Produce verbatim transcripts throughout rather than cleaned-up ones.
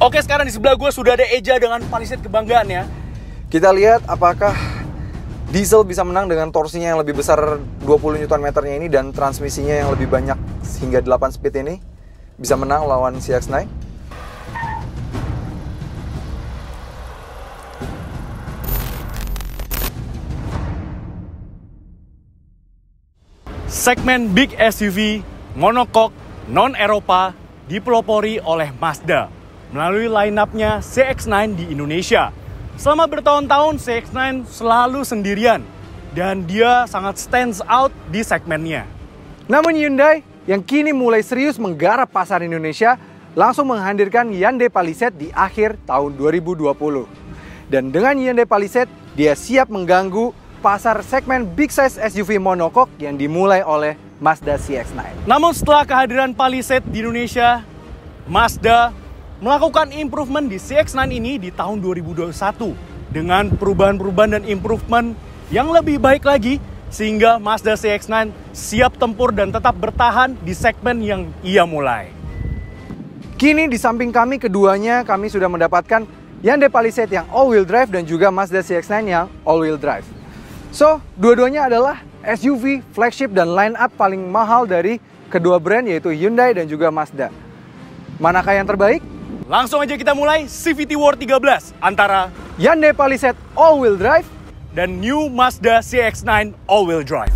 Oke, sekarang di sebelah gue sudah ada Eja dengan Palisade kebanggaannya. Kita lihat apakah diesel bisa menang dengan torsinya yang lebih besar dua puluh newton meternya ini dan transmisinya yang lebih banyak hingga delapan speed ini. Bisa menang lawan C X sembilan. Segmen Big S U V monocoque non-Eropa dipelopori oleh Mazda melalui line-up-nya C X sembilan di Indonesia. Selama bertahun-tahun C X sembilan selalu sendirian dan dia sangat stands out di segmennya. Namun Hyundai yang kini mulai serius menggarap pasar Indonesia langsung menghadirkan Hyundai Palisade di akhir tahun dua ribu dua puluh. Dan dengan Hyundai Palisade, dia siap mengganggu pasar segmen big size S U V monocoque yang dimulai oleh Mazda C X sembilan. Namun setelah kehadiran Palisade di Indonesia, Mazda melakukan improvement di C X sembilan ini di tahun dua ribu dua puluh satu dengan perubahan-perubahan dan improvement yang lebih baik lagi sehingga Mazda C X sembilan siap tempur dan tetap bertahan di segmen yang ia mulai. Kini di samping kami keduanya kami sudah mendapatkan Hyundai Palisade yang all-wheel drive dan juga Mazda C X sembilan yang all-wheel drive. So, dua-duanya adalah S U V, flagship, dan line-up paling mahal dari kedua brand yaitu Hyundai dan juga Mazda. Manakah yang terbaik? Langsung aja kita mulai C V T War tiga belas antara Hyundai Palisade all-wheel drive dan New Mazda C X sembilan all-wheel drive.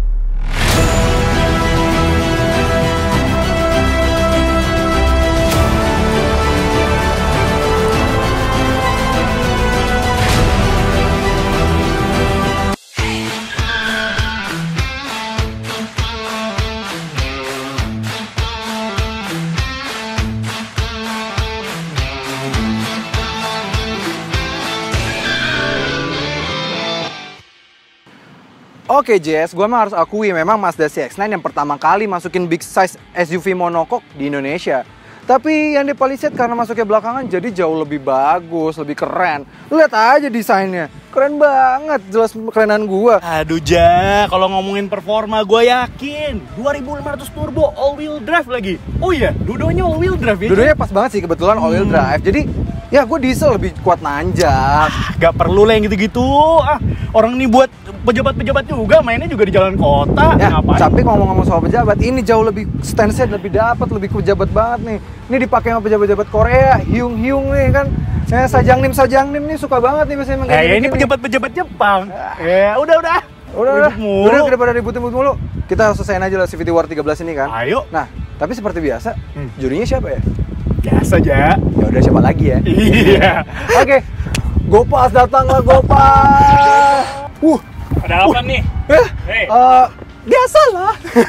Oke Jess, gue mah harus akui memang Mazda C X sembilan yang pertama kali masukin big size S U V monocoque di Indonesia. Tapi yang di Palisade karena masuknya belakangan jadi jauh lebih bagus, lebih keren. Lihat aja desainnya, keren banget, jelas kerenan gue. Aduh Ja, kalau ngomongin performa gue yakin dua ribu lima ratus turbo all wheel drive lagi. Oh iya, dua-duanya all wheel drive ya. Dua-duanya pas banget sih kebetulan all wheel drive. Jadi ya gue diesel lebih kuat nanjak. Ah, gak perlu lah yang gitu-gitu. Ah, orang ini buat pejabat-pejabat juga, mainnya juga di jalan kota. Ya, ngapain? tapi ngomong-ngomong soal pejabat, ini jauh lebih stance lebih dapat, lebih pejabat banget nih. Ini dipakai sama pejabat-pejabat Korea, hiung-hiung nih kan. Ya, sajangnim-sajangnim nih suka banget nih biasanya kayak eh, ini pejabat-pejabat Jepang. Ah. Ya, udah udah. Udah udah. mulu. Udah daripada ribut-ribut mulu. Kita selesaiin aja lah C V T War tiga belas ini kan. Ayo. Nah, tapi seperti biasa, Hmm. jurinya siapa ya? Biasa aja. Ya udah siapa lagi ya? Iya. Oke. Gopas datanglah Gopas. Uh, Ada apa nih? eh, Hei. uh, biasalah.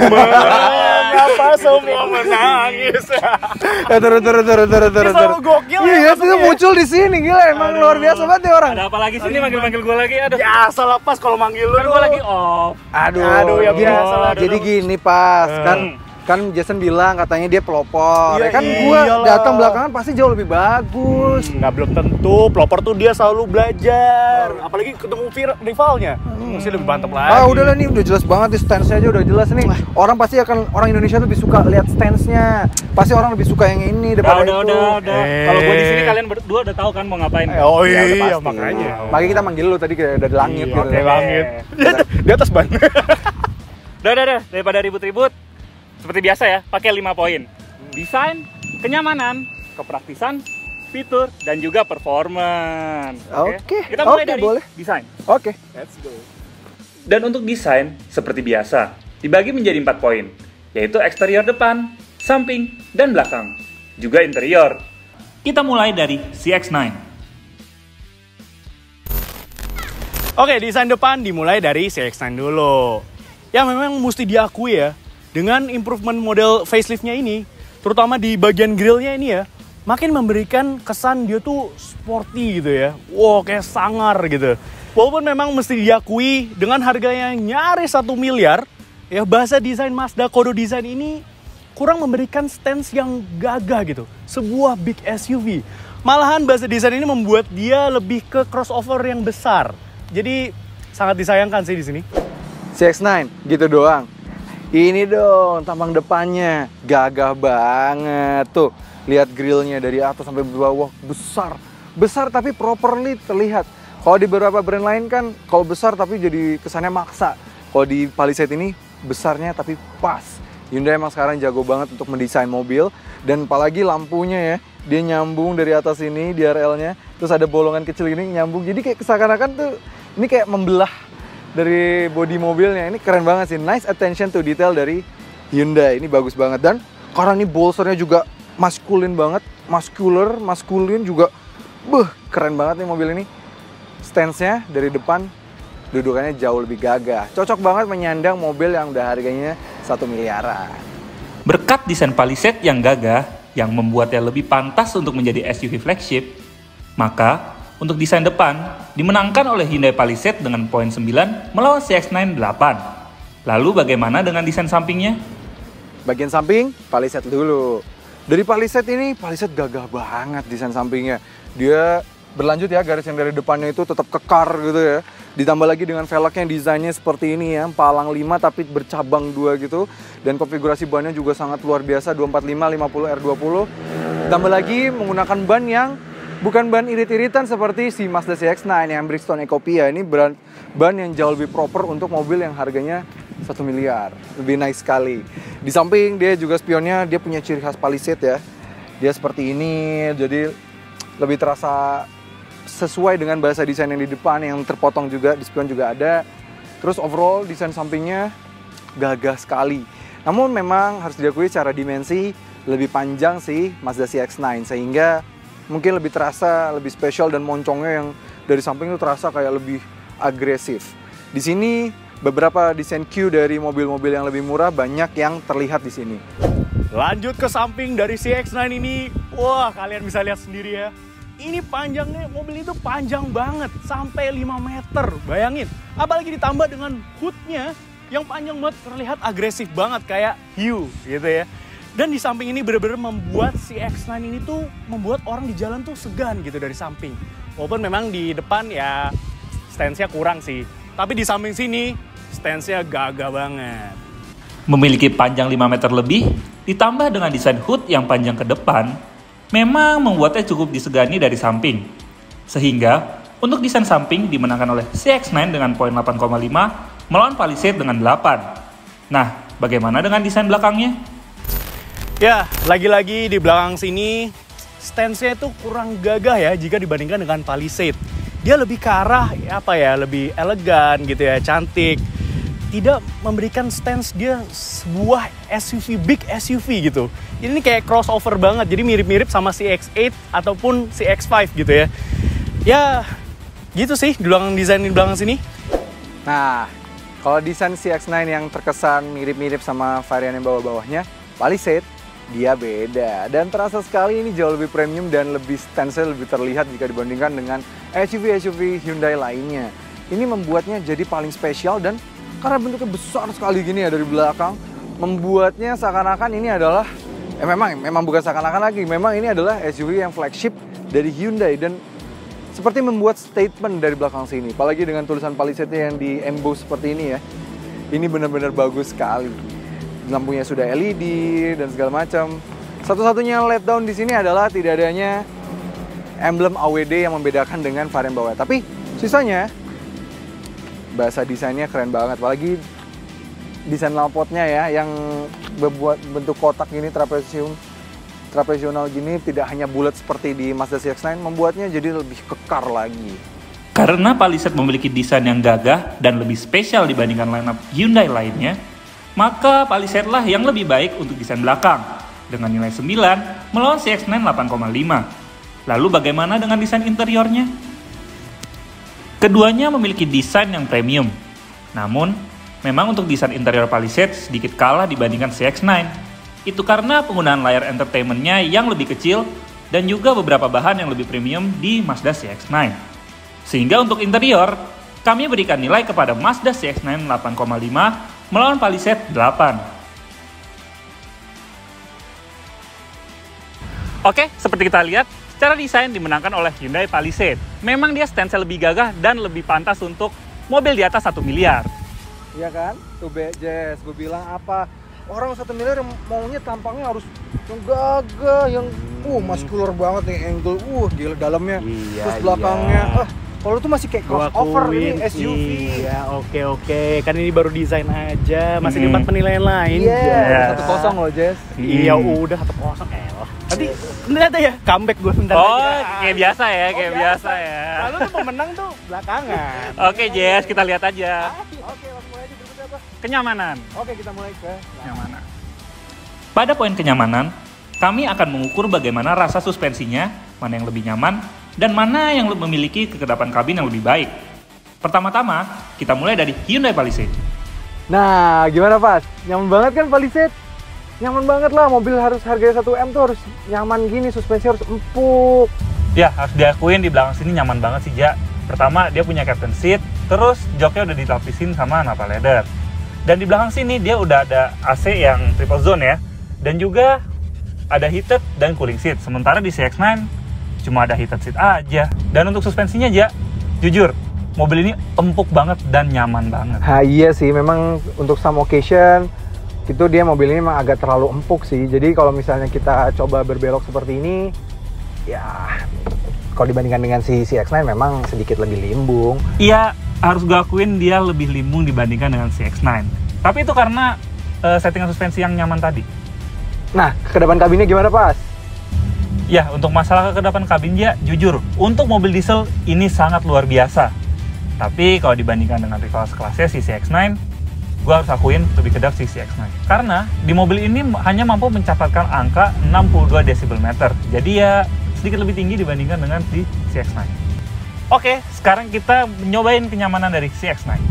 Mengapa semua menangis? Ya turun turun turun turun turun. Dia selalu gokil ya, Iya, masuknya. itu muncul di sini gila, emang Aduh. luar biasa banget nih orang. Ada apa lagi sih ini manggil-manggil gue lagi? Aduh. Biasa lah pas kalau manggil lu. Kan gue lagi off. Aduh, Aduh, ya gini, biasa lah, jadi aduh. gini pas Hmm. kan kan Jason bilang katanya dia pelopor. Iya, Ya kan gua iyalah. datang belakangan pasti jauh lebih bagus. Nggak belum tentu, pelopor tuh dia selalu belajar. Apalagi ketemu vir- rivalnya, mesti lebih mantep lagi. Ah udahlah nih, udah jelas banget nih stance-nya aja udah jelas nih. Orang pasti akan orang Indonesia lebih suka lihat stance-nya. Pasti orang lebih suka yang ini Udah, daripada udah, itu. udah, udah. Eh. Kalau gue di sini kalian berdua udah tahu kan mau ngapain. Eh, oh Ya, udah iya, pasti. makanya. Makanya kita manggil lu tadi kayak udah di langit Iya, gitu. oke, langit. Di atas- Di atas ban. Udah, udah, udah. Daripada ribut-ribut, seperti biasa ya, pakai lima poin. Desain, kenyamanan, kepraktisan, fitur, dan juga performance. Oke, Kita mulai oke, dari boleh. desain. Oke. Let's go. Dan untuk desain, seperti biasa, dibagi menjadi empat poin, yaitu eksterior depan, samping, dan belakang. Juga interior. Kita mulai dari C X sembilan. Oke, desain depan dimulai dari C X sembilan dulu. Ya memang mesti diakui ya, dengan improvement model faceliftnya ini, terutama di bagian grillnya ini ya, makin memberikan kesan dia tuh sporty gitu ya. Wow, kayak sangar gitu. Walaupun memang mesti diakui dengan harganya nyaris satu miliar, ya bahasa desain Mazda Kodo Design ini kurang memberikan stance yang gagah gitu. Sebuah big S U V. Malahan bahasa desain ini membuat dia lebih ke crossover yang besar. Jadi sangat disayangkan sih di sini. C X sembilan gitu doang. Ini dong tampang depannya, gagah banget tuh. Lihat grillnya dari atas sampai bawah, besar. Besar tapi properly terlihat. Kalau di beberapa brand lain kan, kalau besar tapi jadi kesannya maksa. Kalau di Palisade ini, besarnya tapi pas. Hyundai emang sekarang jago banget untuk mendesain mobil. Dan apalagi lampunya ya, dia nyambung dari atas ini, D R L-nya. Terus ada bolongan kecil ini nyambung. Jadi kayak seakan-akan tuh, ini kayak membelah dari bodi mobilnya. Ini keren banget sih, nice attention to detail dari Hyundai. Ini bagus banget. Dan karena ini bolsternya juga maskulin banget, muscular, maskulin juga. Beuh, keren banget nih mobil ini. Stance-nya dari depan dudukannya jauh lebih gagah. Cocok banget menyandang mobil yang udah harganya satu miliaran. Berkat desain Palisade yang gagah, yang membuatnya lebih pantas untuk menjadi S U V flagship, maka untuk desain depan dimenangkan oleh Hyundai Palisade dengan poin sembilan melawan C X sembilan delapan. Lalu bagaimana dengan desain sampingnya? Bagian samping, Palisade dulu. Dari Palisade ini, Palisade gagah banget desain sampingnya. Dia berlanjut ya, garis yang dari depannya itu tetap kekar gitu ya. Ditambah lagi dengan velgnya desainnya seperti ini ya, palang lima tapi bercabang dua gitu. Dan konfigurasi bannya juga sangat luar biasa, dua empat lima, lima puluh R dua puluh. Ditambah lagi menggunakan ban yang bukan ban irit-iritan seperti si Mazda C X sembilan yang Bridgestone Ecopia. Ini ban, ban yang jauh lebih proper untuk mobil yang harganya satu miliar. Lebih nice sekali. Di samping dia juga spionnya, dia punya ciri khas Palisade ya. Dia seperti ini, jadi lebih terasa sesuai dengan bahasa desain yang di depan, yang terpotong juga, di spion juga ada. Terus overall desain sampingnya gagah sekali. Namun memang harus diakui secara dimensi lebih panjang sih Mazda C X sembilan, sehingga mungkin lebih terasa, lebih spesial, dan moncongnya yang dari samping itu terasa kayak lebih agresif. Di sini beberapa desain Q dari mobil-mobil yang lebih murah banyak yang terlihat di sini. Lanjut ke samping dari C X sembilan ini, wah kalian bisa lihat sendiri ya. Ini panjangnya, mobil itu panjang banget, sampai lima meter, bayangin. Apalagi ditambah dengan hoodnya yang panjang banget, terlihat agresif banget kayak hiu gitu ya. Dan di samping ini benar-benar membuat C X sembilan ini tuh membuat orang di jalan tuh segan gitu dari samping. Walaupun memang di depan ya stance-nya kurang sih, tapi di samping sini stance-nya gagah banget. Memiliki panjang lima meter lebih, ditambah dengan desain hood yang panjang ke depan, memang membuatnya cukup disegani dari samping. Sehingga, untuk desain samping dimenangkan oleh C X sembilan dengan poin delapan koma lima melawan Palisade dengan delapan. Nah, bagaimana dengan desain belakangnya? Ya, lagi-lagi di belakang sini stance-nya itu kurang gagah ya jika dibandingkan dengan Palisade. Dia lebih ke arah apa ya, lebih elegan gitu ya, cantik. Tidak memberikan stance dia sebuah S U V, big S U V gitu. Ini kayak crossover banget, jadi mirip-mirip sama C X delapan ataupun C X lima gitu ya. Ya, gitu sih di belakang desain di belakang sini. Nah, kalau desain C X sembilan yang terkesan mirip-mirip sama varian yang bawah-bawahnya, Palisade dia beda. Dan terasa sekali ini jauh lebih premium dan lebih stance-nya lebih terlihat jika dibandingkan dengan S U V-S U V Hyundai lainnya. Ini membuatnya jadi paling spesial, dan karena bentuknya besar sekali gini ya dari belakang, membuatnya seakan-akan ini adalah, eh memang memang bukan seakan-akan lagi, memang ini adalah S U V yang flagship dari Hyundai, dan seperti membuat statement dari belakang sini. Apalagi dengan tulisan Palisade yang di emboss seperti ini ya. Ini benar-benar bagus sekali. Lampunya sudah L E D dan segala macam. Satu-satunya let down di sini adalah tidak adanya emblem A W D yang membedakan dengan varian bawah. Tapi sisanya bahasa desainnya keren banget, apalagi desain lampotnya ya yang membuat bentuk kotak gini, trapesium trapesional gini, tidak hanya bulat seperti di Mazda C X sembilan, membuatnya jadi lebih kekar lagi. Karena Palisade memiliki desain yang gagah dan lebih spesial dibandingkan lineup Hyundai lainnya, maka Palisade lah yang lebih baik untuk desain belakang dengan nilai sembilan melawan C X sembilan delapan koma lima. Lalu bagaimana dengan desain interiornya? Keduanya memiliki desain yang premium. Namun, memang untuk desain interior Palisade sedikit kalah dibandingkan C X sembilan. Itu karena penggunaan layar entertainment-nya yang lebih kecil dan juga beberapa bahan yang lebih premium di Mazda C X sembilan. Sehingga untuk interior, kami berikan nilai kepada Mazda C X sembilan delapan koma lima melawan Palisade delapan. Oke, seperti kita lihat, secara desain dimenangkan oleh Hyundai Palisade. Memang dia stance lebih gagah dan lebih pantas untuk mobil di atas satu miliar. Iya kan? Tuh B J S, gue bilang apa? orang satu miliar yang maunya tampangnya harus yang gagah, yang uh muscular banget nih, angle uh gila dalamnya, iya, terus belakangnya iya. ah kalau tuh masih kayak crossover ini S U V. Iya, oke oke. Kan ini baru desain aja, masih Hmm. di tempat penilaian lain. Iya, Yes. satu kosong loh Jess. Iya, udah satu kosong elah. Nanti lihat ya, comeback gue bentar Oh, aja. kayak biasa ya, kayak Oh, biasa ya. Lalu tuh pemenang tuh belakangan. Oke, Jess, kita lihat aja. Oke, langsung mulai aja berikutnya apa? Kenyamanan. Oke, kita mulai ke Kenyamanan. Pada poin kenyamanan, kami akan mengukur bagaimana rasa suspensinya, mana yang lebih nyaman, dan mana yang memiliki kekedapan kabin yang lebih baik. Pertama-tama, kita mulai dari Hyundai Palisade. Nah, gimana Pas? Nyaman banget kan Palisade? Nyaman banget lah, mobil harus harganya satu M tuh harus nyaman gini, suspensi harus empuk. Ya, harus diakuin di belakang sini nyaman banget sih, Ja. Pertama, dia punya captain seat, terus joknya udah dilapisin sama nappa leather. Dan di belakang sini dia udah ada A C yang triple zone ya. Dan juga ada heated dan cooling seat. Sementara di C X sembilan cuma ada heated seat aja. Dan untuk suspensinya, Ja, jujur, mobil ini empuk banget dan nyaman banget. Nah iya sih, memang untuk some occasion itu dia mobil ini memang agak terlalu empuk sih. Jadi kalau misalnya kita coba berbelok seperti ini, ya kalau dibandingkan dengan si C X sembilan memang sedikit lebih limbung. Iya, harus gue akuin dia lebih limbung dibandingkan dengan C X sembilan. Tapi itu karena uh, settingan suspensi yang nyaman tadi. Nah, kedepan kabinnya gimana Pas? Ya, untuk masalah kekedapan kabin, ya, jujur, untuk mobil diesel ini sangat luar biasa. Tapi kalau dibandingkan dengan rival sekelasnya si C X sembilan, gue harus akuin lebih kedap si C X sembilan. Karena di mobil ini hanya mampu mencatatkan angka enam puluh dua desibel meter. Jadi ya sedikit lebih tinggi dibandingkan dengan di C X sembilan. Oke, sekarang kita nyobain kenyamanan dari C X sembilan.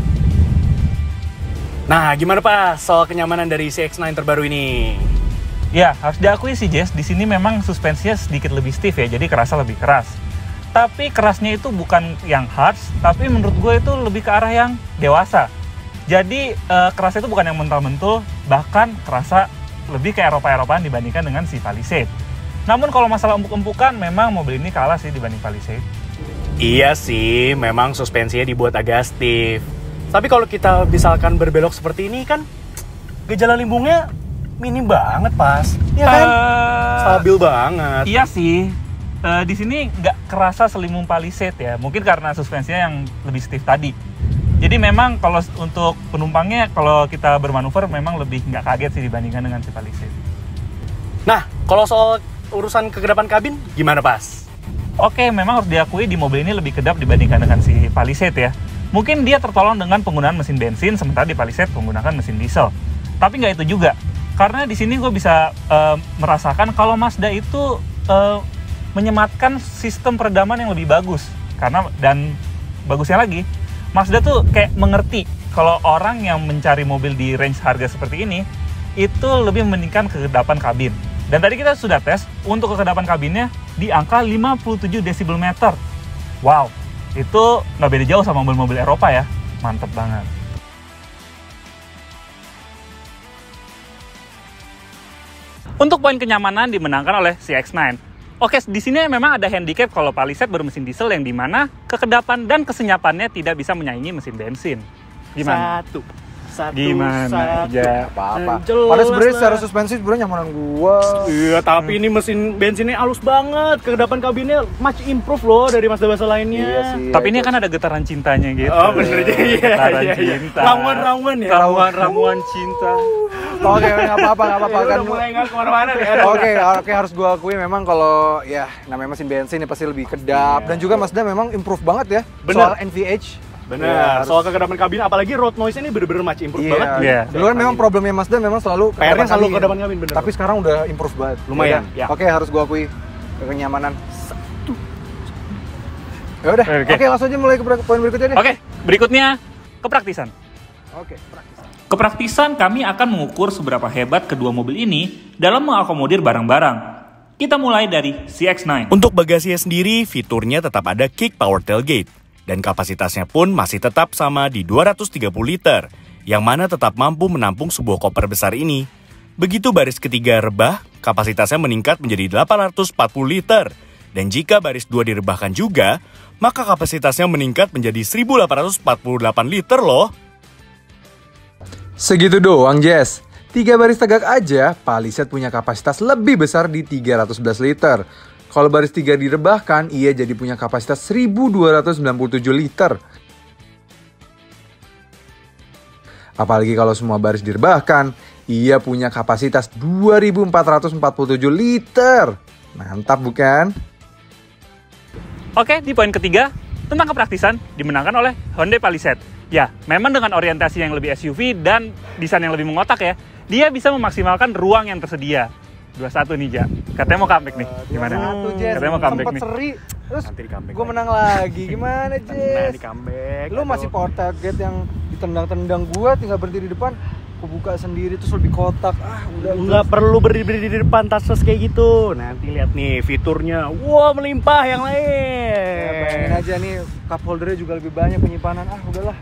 Nah, gimana Pak soal kenyamanan dari C X sembilan terbaru ini? Ya, harus diakui sih Jess, di sini memang suspensinya sedikit lebih stiff ya, jadi kerasa lebih keras. Tapi kerasnya itu bukan yang harsh, tapi menurut gue itu lebih ke arah yang dewasa. Jadi eh, kerasnya itu bukan yang mental-mentul, bahkan kerasa lebih ke Eropa-Eropaan dibandingkan dengan si Palisade. Namun kalau masalah empuk-empukan, memang mobil ini kalah sih dibanding Palisade. Iya sih, memang suspensinya dibuat agak stiff. Tapi kalau kita misalkan berbelok seperti ini kan, gejala limbungnya minim banget Pas. Iya kan? Uh, Stabil banget. Iya sih. Uh, di sini nggak kerasa selimbung Palisade ya. Mungkin karena suspensinya yang lebih stiff tadi. Jadi memang kalau untuk penumpangnya kalau kita bermanuver memang lebih nggak kaget sih dibandingkan dengan si Palisade. Nah, kalau soal urusan kekedapan kabin gimana Pas? Oke, memang harus diakui di mobil ini lebih kedap dibandingkan dengan si Palisade ya. Mungkin dia tertolong dengan penggunaan mesin bensin, sementara di Palisade menggunakan mesin diesel. Tapi nggak itu juga. Karena di sini gue bisa uh, merasakan kalau Mazda itu uh, menyematkan sistem peredaman yang lebih bagus. Karena dan bagusnya lagi, Mazda tuh kayak mengerti kalau orang yang mencari mobil di range harga seperti ini itu lebih mementingkan kekedapan kabin. Dan tadi kita sudah tes untuk kekedapan kabinnya di angka lima puluh tujuh desibel meter. Wow, itu nggak beda jauh sama mobil-mobil Eropa ya. Mantep banget. Untuk poin kenyamanan dimenangkan oleh C X sembilan. Oke, di sini memang ada handicap kalau Palisade bermesin diesel yang dimana kekedapan dan kesenyapannya tidak bisa menyaingi mesin bensin. Gimana? Satu. Satu. Gimana? Satu. Ya. Apa-apa. Jelas Padahal sebenarnya lah. secara suspensi sebenarnya nyamanan gua. Iya, tapi ini mesin bensinnya halus banget. Kekedapan kabinnya much improve loh dari Mazda-Mazda lainnya. Iya sih. Tapi ya, ini itu. kan ada getaran cintanya gitu. Oh, bener aja. Iya, Getaran iya, iya. cinta. Ramuan-ramuan ya. Ramuan-ramuan cinta. Oke, nggak apa-apa, nggak apa-apa Ya, kan. udah mulai nggak kemana-mana nih. Oke, oke harus gua akui memang kalau ya namanya mesin bensin ini pasti lebih kedap Iya. dan juga Mazda memang improve banget ya Bener. soal N V H. Bener, Iya, soal kekedapan kabin, apalagi road noise ini bener-bener much improve Iya. banget. Iya. Dulu kan memang problemnya Mazda memang selalu P R-nya selalu kekedapan kabin, bener. Tapi sekarang udah improve banget. Lumayan, Ya. ya. Oke, harus gua akui kenyamanan. Ya udah, Oke. oke langsung aja mulai ke poin berikutnya deh. Oke, berikutnya kepraktisan. Oke. Kepraktisan kami akan mengukur seberapa hebat kedua mobil ini dalam mengakomodir barang-barang. Kita mulai dari C X sembilan. Untuk bagasinya sendiri, fiturnya tetap ada kick power tailgate. Dan kapasitasnya pun masih tetap sama di dua ratus tiga puluh liter, yang mana tetap mampu menampung sebuah koper besar ini. Begitu baris ketiga rebah, kapasitasnya meningkat menjadi delapan ratus empat puluh liter. Dan jika baris dua direbahkan juga, maka kapasitasnya meningkat menjadi seribu delapan ratus empat puluh delapan liter loh. Segitu doang, Jess. Tiga baris tegak aja, Palisade punya kapasitas lebih besar di tiga ratus sebelas liter. Kalau baris tiga direbahkan, ia jadi punya kapasitas seribu dua ratus sembilan puluh tujuh liter. Apalagi kalau semua baris direbahkan, ia punya kapasitas dua ribu empat ratus empat puluh tujuh liter. Mantap bukan? Oke, di poin ketiga, tentang kepraktisan dimenangkan oleh Hyundai Palisade. Ya, memang dengan orientasi yang lebih S U V dan desain yang lebih mengotak ya, dia bisa memaksimalkan ruang yang tersedia. dua satu nih, Ja. Katanya mau comeback nih. Gimana? Satu, Jess. Katanya mau comeback Sempet nih. seri. Terus Nanti di comeback gue lagi. menang lagi. Gimana, Nah, Jess? di comeback. Lu masih power target yang ditendang-tendang gue, tinggal berhenti di depan. Gue buka sendiri terus lebih kotak. Ah, udah. Nggak perlu berdiri di depan touchless kayak gitu. Nanti lihat nih fiturnya. Wah, melimpah yang lain. Ya, bayangin aja nih, cup holdernya juga lebih banyak penyimpanan. Ah, udahlah.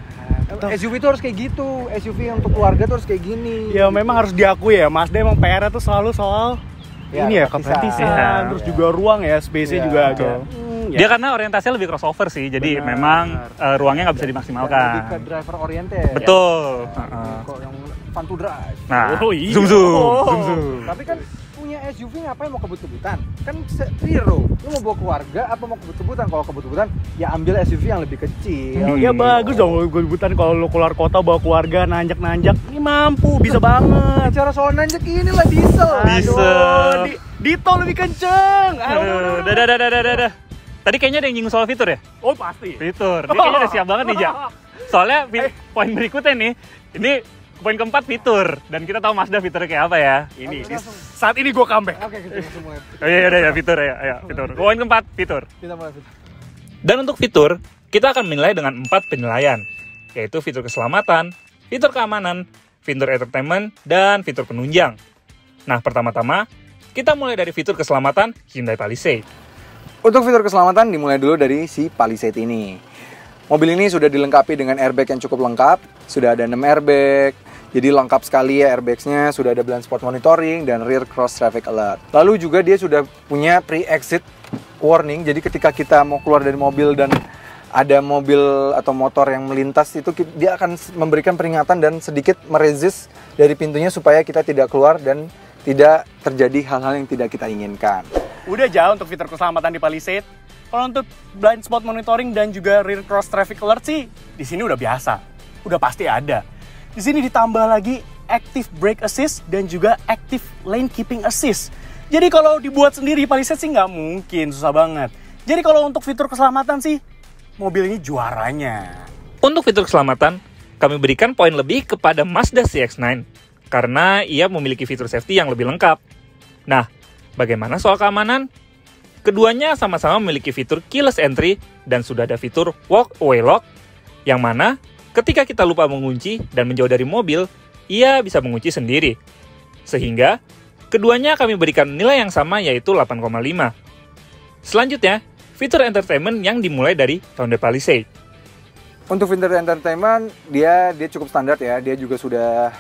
S U V itu harus kayak gitu. S U V untuk keluarga tuh harus kayak gini. Ya memang harus diakui ya, Mazda emang P R-nya tuh selalu soal Ya, ini ya, kepraktisan. kepraktisan, Ya, terus ya. juga ruang ya, space-nya Ya, juga betul. agak. Hmm, ya. Dia karena orientasinya lebih crossover sih, jadi Benar. memang uh, ruangnya nggak bisa Lebih ke dimaksimalkan. driver oriented. Betul. Ya. Heeh. Kok yang fun to drive. Nah, Oh, iya. zoom zoom, Oh. zoom zoom. Tapi kan punya S U V ngapain mau kebut-kebutan? Kan se- three row. Lu mau bawa keluarga apa mau kebut-kebutan? Kalau kebut-kebutan ya ambil S U V yang lebih kecil. Hmm. Ya bagus dong gue rebutan kalau lo keluar kota bawa keluarga nanjak-nanjak. Ini mampu, bisa banget. Bicara soal nanjak ini lah diesel. Diesel. Aduh, di, di tol lebih kenceng. Aduh, dah, dah, dah, dah, dah, dah. Tadi kayaknya ada yang nyinggung soal fitur ya? Oh pasti. Fitur. Dia kayaknya udah siap banget nih, Ja. Soalnya fi- poin berikutnya nih, ini poin keempat fitur. Dan kita tahu Mazda fiturnya kayak apa ya. Ini Oke, di- langsung. saat ini gue comeback. Oke, kita langsung mulai. Oh iya, iya, iya, fitur ya. Ayo, fitur. Poin keempat, fitur. Kita mulai. Fit. Dan untuk fitur, kita akan menilai dengan empat penilaian, yaitu fitur keselamatan, fitur keamanan, fitur entertainment, dan fitur penunjang. Nah, pertama-tama, kita mulai dari fitur keselamatan Hyundai Palisade. Untuk fitur keselamatan dimulai dulu dari si Palisade ini. Mobil ini sudah dilengkapi dengan airbag yang cukup lengkap, sudah ada enam airbag, jadi lengkap sekali ya airbagsnya, sudah ada blind spot monitoring dan rear cross traffic alert. Lalu juga dia sudah punya pre-exit warning, jadi ketika kita mau keluar dari mobil dan ada mobil atau motor yang melintas itu ki- dia akan s- memberikan peringatan dan sedikit meresist dari pintunya supaya kita tidak keluar dan tidak terjadi hal-hal yang tidak kita inginkan. Udah jauh untuk fitur keselamatan di Palisade. Kalau untuk blind spot monitoring dan juga rear cross traffic alert sih di sini udah biasa. Udah pasti ada. Di sini ditambah lagi active brake assist dan juga active lane keeping assist. Jadi kalau dibuat sendiri Palisade sih nggak mungkin, susah banget. Jadi kalau untuk fitur keselamatan sih mobil ini juaranya. Untuk fitur keselamatan, kami berikan poin lebih kepada Mazda C X sembilan karena ia memiliki fitur safety yang lebih lengkap. Nah, bagaimana soal keamanan? Keduanya sama-sama memiliki fitur keyless entry dan sudah ada fitur walk away lock, yang mana ketika kita lupa mengunci dan menjauh dari mobil, ia bisa mengunci sendiri. Sehingga, keduanya kami berikan nilai yang sama yaitu delapan koma lima. Selanjutnya, fitur entertainment yang dimulai dari Hyundai Palisade. Untuk fitur entertainment dia dia cukup standar ya, dia juga sudah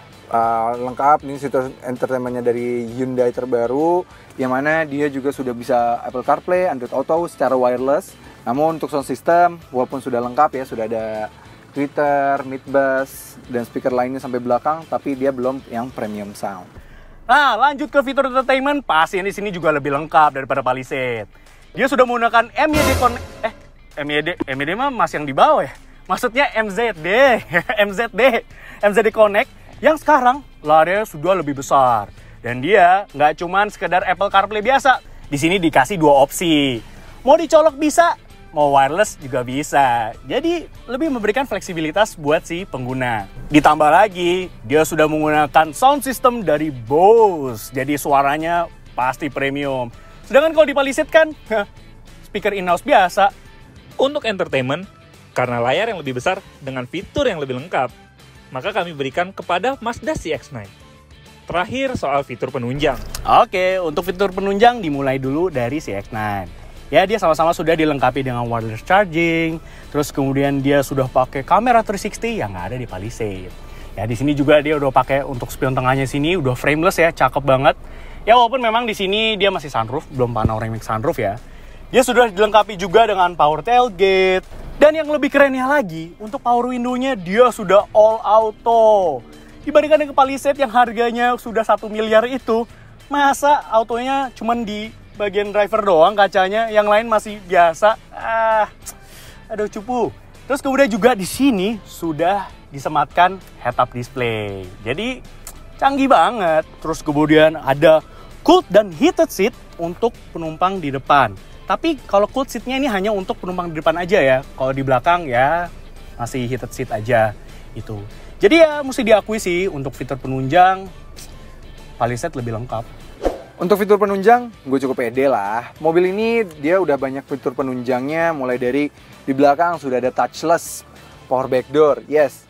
uh, lengkap. Ini fitur entertainmentnya dari Hyundai terbaru, yang mana dia juga sudah bisa Apple CarPlay, Android Auto secara wireless. Namun untuk sound system walaupun sudah lengkap ya, sudah ada tweeter, mid bass dan speaker lainnya sampai belakang, tapi dia belum yang premium sound. Nah, lanjut ke fitur entertainment, pasti di sini juga lebih lengkap daripada Palisade. Dia sudah menggunakan M Y D Connect, eh M Y D, M Y D mah masih yang di bawah ya. Maksudnya M Z D, M Z D, M Z D Connect yang sekarang layarnya sudah lebih besar. Dan dia nggak cuman sekedar Apple CarPlay biasa. Di sini dikasih dua opsi. Mau dicolok bisa, mau wireless juga bisa. Jadi lebih memberikan fleksibilitas buat si pengguna. Ditambah lagi, dia sudah menggunakan sound system dari Bose. Jadi suaranya pasti premium. Sedangkan kalau di Palisade kan, speaker in-house biasa. Untuk entertainment, karena layar yang lebih besar dengan fitur yang lebih lengkap, maka kami berikan kepada Mazda C X sembilan. Terakhir soal fitur penunjang. Oke, untuk fitur penunjang dimulai dulu dari C X sembilan. Ya, dia sama-sama sudah dilengkapi dengan wireless charging, terus kemudian dia sudah pakai kamera tiga enam nol yang nggak ada di Palisade. Ya, di sini juga dia udah pakai untuk spion tengahnya sini udah frameless ya, cakep banget. Ya, walaupun memang di sini dia masih sunroof, belum panoramic sunroof ya. Dia sudah dilengkapi juga dengan power tailgate. Dan yang lebih kerennya lagi, untuk power window-nya dia sudah all auto. Dibandingkan dengan Palisade yang harganya sudah satu miliar itu, masa autonya cuman di bagian driver doang kacanya, yang lain masih biasa. Ah, aduh cupu. Terus kemudian juga di sini sudah disematkan head-up display. Jadi canggih banget. Terus kemudian ada cooled dan heated seat untuk penumpang di depan. Tapi kalau cooled seatnya ini hanya untuk penumpang di depan aja ya. Kalau di belakang ya masih heated seat aja itu. Jadi ya mesti diakui sih untuk fitur penunjang Palisade lebih lengkap. Untuk fitur penunjang, gue cukup pede lah. Mobil ini dia udah banyak fitur penunjangnya, mulai dari di belakang sudah ada touchless, power back door, yes.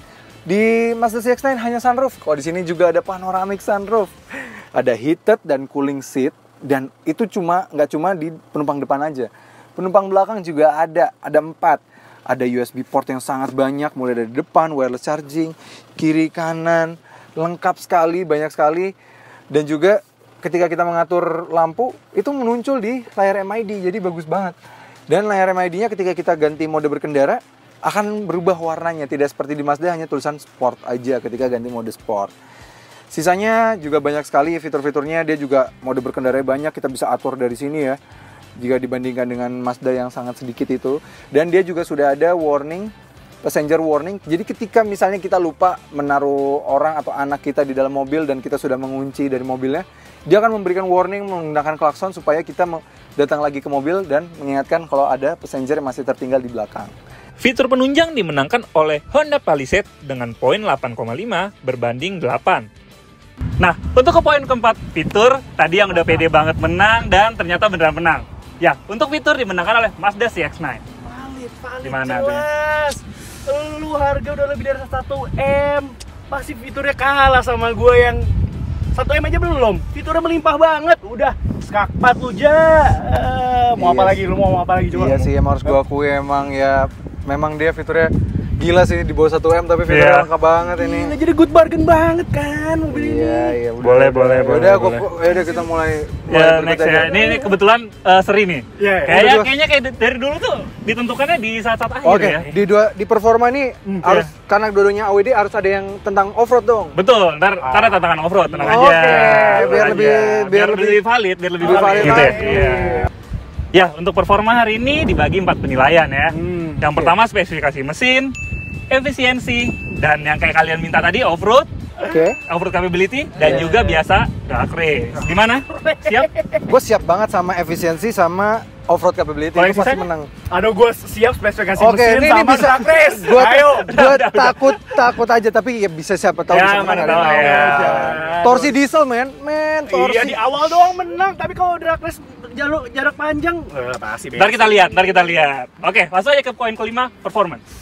Di Mazda C X sembilan hanya sunroof, kalau di sini juga ada panoramic sunroof. Ada heated dan cooling seat, dan itu cuma nggak cuma di penumpang depan aja. Penumpang belakang juga ada, ada empat. Ada U S B port yang sangat banyak, mulai dari depan, wireless charging, kiri, kanan, lengkap sekali, banyak sekali. Dan juga ketika kita mengatur lampu, itu muncul di layar M I D, jadi bagus banget. Dan layar M I D-nya ketika kita ganti mode berkendara, akan berubah warnanya. Tidak seperti di Mazda, hanya tulisan sport aja ketika ganti mode sport. Sisanya juga banyak sekali fitur-fiturnya, dia juga mode berkendara banyak, kita bisa atur dari sini ya. Jika dibandingkan dengan Mazda yang sangat sedikit itu. Dan dia juga sudah ada warning, passenger warning. Jadi ketika misalnya kita lupa menaruh orang atau anak kita di dalam mobil dan kita sudah mengunci dari mobilnya, dia akan memberikan warning menggunakan klakson supaya kita datang lagi ke mobil dan mengingatkan kalau ada passenger yang masih tertinggal di belakang. Fitur penunjang dimenangkan oleh Honda Palisade dengan poin delapan koma lima berbanding delapan. Nah, untuk ke poin keempat, fitur tadi yang udah pede banget menang dan ternyata beneran menang. Ya, untuk fitur dimenangkan oleh Mazda C X sembilan. Valid, valid, Gimana jelas. Lu harga udah lebih dari satu M, pasti fiturnya kalah sama gue yang satu M aja belum. Fiturnya melimpah banget. Udah skakpat lu aja. Uh, mau iya apa lagi? Lu mau apa lagi coba? Iya sih, emang harus gue akui emang ya. Memang dia fiturnya gila sih di bawah satu M, tapi fiturnya yeah. lengkap banget ini. Gila, jadi good bargain banget kan mobil ini. Iya, iya. Udah, boleh, boleh, boleh. Udah, boleh. Gua, udah kita mulai. Ya, mulai next ya. Ini, ini kebetulan uh, seri nih. Yeah, kayaknya, kayaknya kayak dari dulu tuh ditentukannya di saat-saat akhir okay. ya. Di dua di performa ini hmm, harus yeah. karena dua-duanya A W D harus ada yang tentang off-road dong. Betul, ntar oh. ntar ada tantangan off-road, tenang oh, aja. Oke, okay. biar aja. lebih biar, biar lebih lebih valid, biar lebih, lebih valid, valid gitu ya. Iya. Ya, untuk performa hari ini dibagi empat penilaian ya. Hmm, yang okay. pertama spesifikasi mesin, efisiensi, dan yang kayak kalian minta tadi off-road, okay. off-road capability, dan yeah. juga biasa drag race. Gimana? Siap? Gue siap banget sama efisiensi sama off-road capability. Gue pasti menang. Aduh, gue siap spesifikasi okay, mesin ini, sama ini bisa. drag race. Gue Ayo. Gue takut takut aja, tapi ya bisa siapa tahu ya, bisa menang. Tahu, ya. Torsi diesel men, men. Torsi. Iya di awal doang menang, tapi kalau drag race jalur jarak panjang, eh, pasti beda. Ntar kita lihat, ntar kita lihat. Oke, langsung aja ke poin kelima, performance.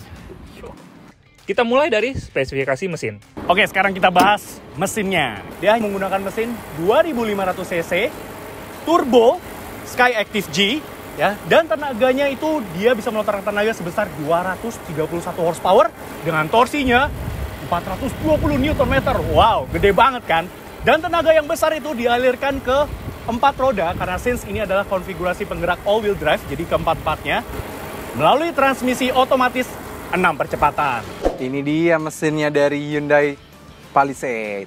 Kita mulai dari spesifikasi mesin. Oke, sekarang kita bahas mesinnya. Dia menggunakan mesin dua ribu lima ratus cc, turbo, Skyactiv G, ya, dan tenaganya itu dia bisa melontarkan tenaga sebesar dua ratus tiga puluh satu horsepower dengan torsinya empat ratus dua puluh newton meter. Wow, gede banget kan? Dan tenaga yang besar itu dialirkan ke empat roda karena since ini adalah konfigurasi penggerak all-wheel drive, jadi keempat-empatnya melalui transmisi otomatis enam percepatan. Ini dia mesinnya dari Hyundai Palisade.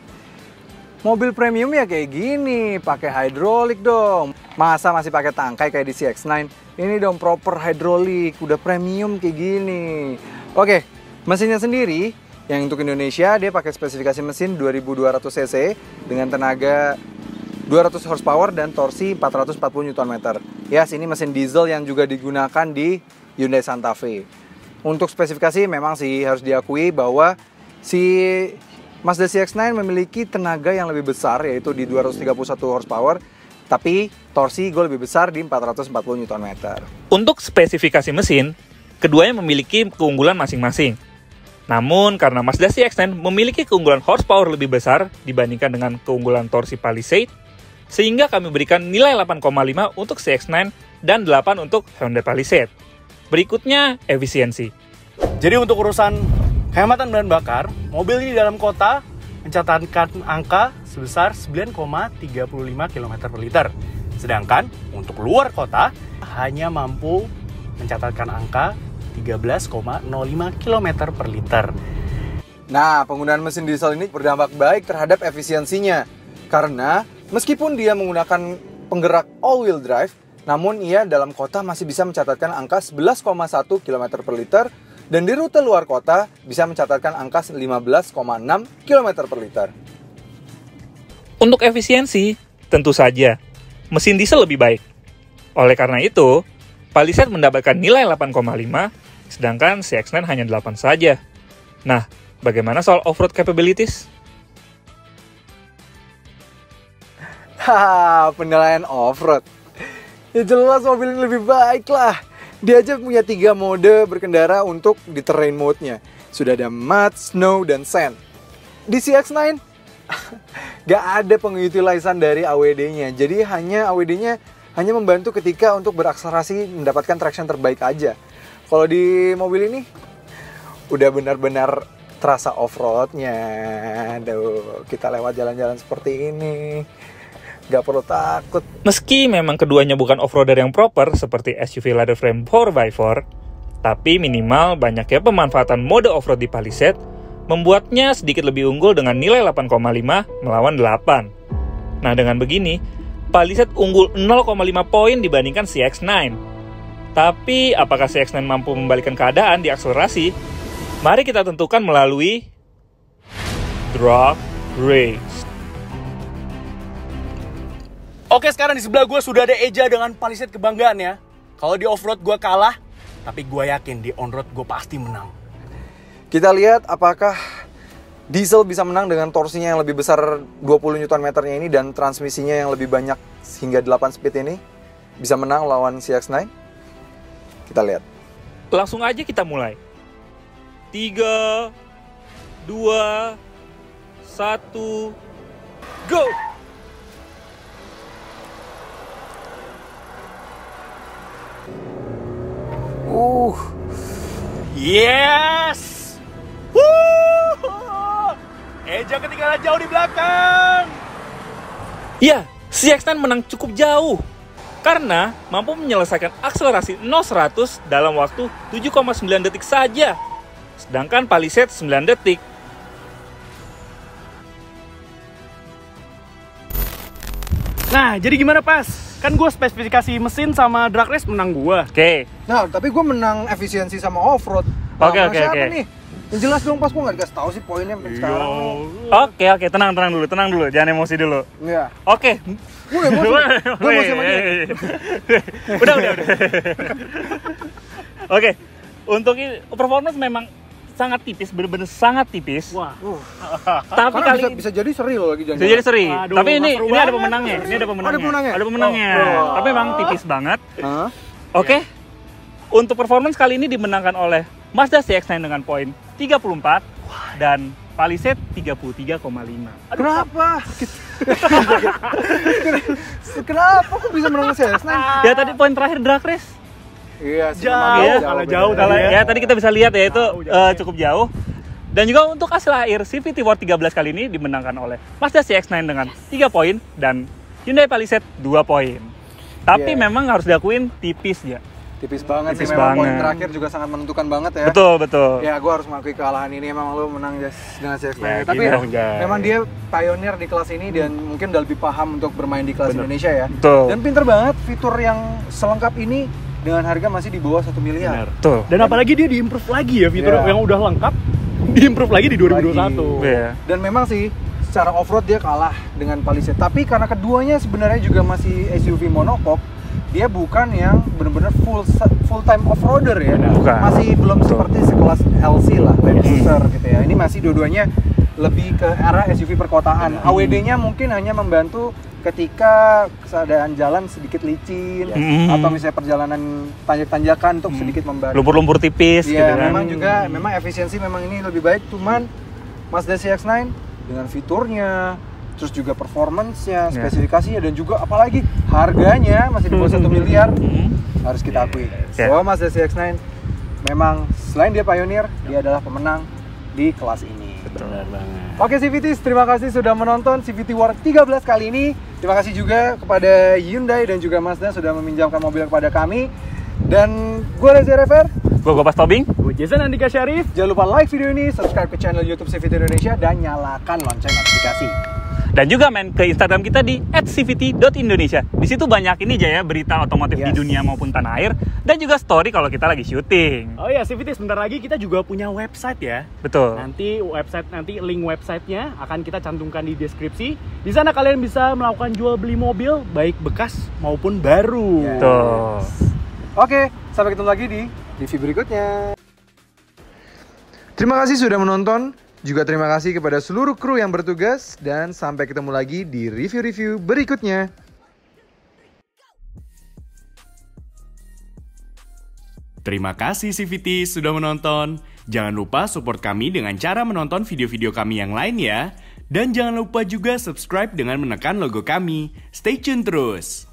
Mobil premium ya kayak gini, pakai hidrolik dong. Masa masih pakai tangkai kayak di C X sembilan? Ini dong proper hidrolik, udah premium kayak gini. Oke, mesinnya sendiri yang untuk Indonesia dia pakai spesifikasi mesin dua ribu dua ratus cc dengan tenaga dua ratus horsepower dan torsi empat ratus empat puluh newton meter. Ya, yes, ini mesin diesel yang juga digunakan di Hyundai Santa Fe. Untuk spesifikasi memang sih harus diakui bahwa si Mazda C X sembilan memiliki tenaga yang lebih besar, yaitu di dua ratus tiga puluh satu horsepower, tapi torsi gue lebih besar di empat ratus empat puluh newton meter. Untuk spesifikasi mesin, keduanya memiliki keunggulan masing-masing. Namun karena Mazda C X sembilan memiliki keunggulan horsepower lebih besar dibandingkan dengan keunggulan torsi Palisade, sehingga kami berikan nilai delapan koma lima untuk C X sembilan dan delapan untuk Honda Palisade. Berikutnya, efisiensi. Jadi untuk urusan kehematan bahan bakar, mobil ini dalam kota mencatatkan angka sebesar sembilan koma tiga lima kilometer per liter. Sedangkan untuk luar kota hanya mampu mencatatkan angka tiga belas koma nol lima kilometer per liter. Nah, penggunaan mesin diesel ini berdampak baik terhadap efisiensinya. Karena meskipun dia menggunakan penggerak all-wheel drive, namun ia dalam kota masih bisa mencatatkan angka sebelas koma satu kilometer per liter, dan di rute luar kota bisa mencatatkan angka lima belas koma enam kilometer per liter. Untuk efisiensi, tentu saja, mesin diesel lebih baik. Oleh karena itu, Palisade mendapatkan nilai delapan koma lima, sedangkan C X sembilan hanya delapan saja. Nah, bagaimana soal off-road capabilities? Haha, penilaian off-road. Ya jelas mobil ini lebih baik lah. Dia aja punya tiga mode berkendara untuk di terrain mode-nya. Sudah ada mud, snow, dan sand. Di C X sembilan, gak ada pengutilisan dari A W D-nya. Jadi hanya A W D-nya hanya membantu ketika untuk berakselerasi mendapatkan traction terbaik aja. Kalau di mobil ini, udah benar-benar terasa off-road-nya. Aduh, kita lewat jalan-jalan seperti ini, gak perlu takut. Meski memang keduanya bukan off-roader yang proper seperti S U V ladder frame four by four, tapi minimal banyaknya pemanfaatan mode off-road di Palisade membuatnya sedikit lebih unggul dengan nilai delapan koma lima melawan delapan. Nah, dengan begini, Palisade unggul nol koma lima poin dibandingkan C X sembilan. Tapi, apakah C X sembilan mampu membalikkan keadaan di akselerasi? Mari kita tentukan melalui drag race. Oke, sekarang di sebelah gue sudah ada Eja dengan Palisade kebanggaannya. Kalau di off-road gue kalah, tapi gue yakin di on-road gue pasti menang. Kita lihat apakah diesel bisa menang dengan torsinya yang lebih besar dua puluh newton meternya ini dan transmisinya yang lebih banyak hingga delapan speed ini. Bisa menang lawan C X sembilan? Kita lihat. Langsung aja kita mulai. tiga, dua, satu, go! Uh, Yes! Woo! Eja ketinggalan jauh di belakang. Ya, C X sembilan menang cukup jauh karena mampu menyelesaikan akselerasi nol seratus dalam waktu tujuh koma sembilan detik saja. Sedangkan Palisade sembilan detik. Nah, jadi gimana Pas? Kan gue spesifikasi mesin sama drag race menang gue. Oke. nah, tapi gue menang efisiensi sama off-road. Oke, Nah, oke, siapa oke. nih? Yang jelas dong, Pas, gue gak dikasih tahu sih poinnya sampai sekarang nih. Oke, oke, tenang, tenang dulu, tenang dulu, jangan emosi dulu. Iya. Oke. Gue emosi. Gue emosi sama dia. Udah, udah, udah. Oke, untuk ini performance memang sangat tipis, bener-bener sangat tipis. Wah. Uh, Tapi karena kali bisa, bisa jadi seri loh lagi bisa jalan. jadi seri. Aduh, Tapi ini seru ini ada banget. pemenangnya. Ini ada pemenangnya. Ada pemenangnya? Ada pemenangnya. Oh. Tapi memang tipis banget. Hah? Oke. Untuk performance kali ini dimenangkan oleh Mazda C X sembilan dengan poin tiga puluh empat dan Palisade tiga puluh tiga koma lima. Kenapa? Kenapa kok bisa menang C X sembilan? Ya tadi poin terakhir drag race. Iya, sih, Jauh, memang ya. kalau beda. jauh Kalau tadi ya tadi kita bisa lihat ya itu Jauh, jauh, eh, ya. cukup jauh. Dan juga untuk hasil akhir C V T World tiga belas kali ini dimenangkan oleh Mazda C X sembilan dengan tiga poin dan Hyundai Palisade dua poin. Tapi Yeah. memang harus diakuin tipis ya. Tipis banget Tipis sih, memang poin banget. terakhir juga sangat menentukan banget ya. Betul, betul. Ya, gue harus mengakui kekalahan ini, emang lu menang Jas dengan C X sembilan. Ya, Tapi gitu ya, dong, Jas. memang dia pionir di kelas ini dan mungkin udah lebih paham untuk bermain di kelas Bener. Indonesia ya. Betul. Dan pinter banget fitur yang selengkap ini dengan harga masih di bawah satu miliar. Betul. Dan apalagi dia di-improve lagi ya fitur Iya. yang udah lengkap, di-improve lagi di dua ribu dua puluh satu. Lagi. Iya. Dan memang sih secara off-road dia kalah dengan Palisade. Tapi karena keduanya sebenarnya juga masih S U V monocoque, dia bukan yang benar-benar full full time off-roader ya. Bukan. Masih belum Betul. seperti sekelas L C lah, Land Yes. Cruiser gitu ya. Ini masih dua-duanya lebih ke arah S U V perkotaan. A W D-nya mungkin hanya membantu ketika keadaan jalan sedikit licin Mm. atau misalnya perjalanan tanjak-tanjakan untuk Mm. sedikit membantu. Lumpur-lumpur tipis Iya, gitu kan. memang juga memang efisiensi memang ini lebih baik, cuman Mazda C X sembilan dengan fiturnya, terus juga performance-nya, Ya. spesifikasinya dan juga apalagi harganya masih di bawah satu miliar, Hmm. harus kita akui. Ya. Bahwa Mazda C X sembilan memang selain dia pionir, dia adalah pemenang di kelas ini. Benar banget. Oke C V Ts, terima kasih sudah menonton C V T World tiga belas kali ini. Terima kasih juga kepada Hyundai dan juga Mazda sudah meminjamkan mobil kepada kami. Dan gue Reza Rever. Gue Gopas Tobing. Gue Jason Andika Syarif. Jangan lupa like video ini, subscribe ke channel YouTube C V T Indonesia, dan nyalakan lonceng notifikasi. Dan juga main ke Instagram kita di at c v t dot indonesia. Di situ banyak ini aja ya, berita otomotif Yes. di dunia maupun tanah air. Dan juga story kalau kita lagi syuting. Oh iya, C V T sebentar lagi kita juga punya website ya. Betul. Nanti website nanti link websitenya akan kita cantumkan di deskripsi. Di sana kalian bisa melakukan jual beli mobil baik bekas maupun baru. Yes. Tuh. Oke, sampai ketemu lagi di review berikutnya. Terima kasih sudah menonton. Juga terima kasih kepada seluruh kru yang bertugas. Dan sampai ketemu lagi di review-review berikutnya. Terima kasih C V T sudah menonton. Jangan lupa support kami dengan cara menonton video-video kami yang lain ya. Dan jangan lupa juga subscribe dengan menekan logo kami. Stay tune terus.